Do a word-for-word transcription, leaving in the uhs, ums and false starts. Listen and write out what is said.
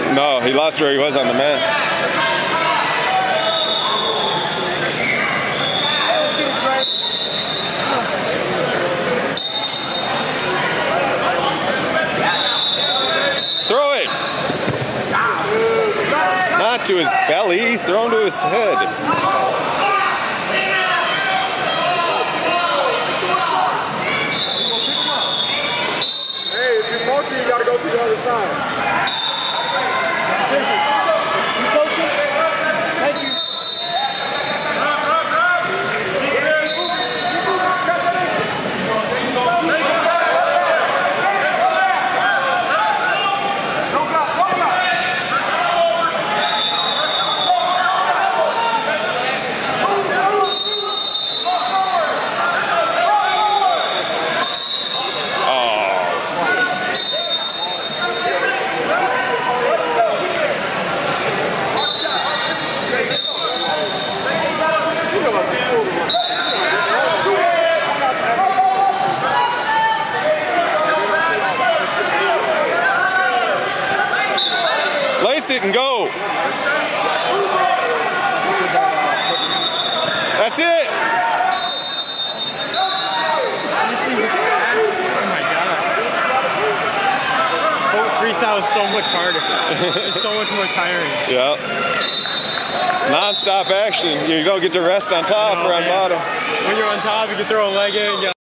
No, he lost where he was on the mat. Throw it! Not to his belly, throw him to his head. Hey, if you're coaching, you gotta go to the other side. You coaching? Thank you. Lace it and go. That's it. Oh my god. Freestyle is so much harder. It's so much more tiring. Yeah. Non-stop action. You don't get to rest on top No, or on man. bottom. When you're on top, you can throw a leg in.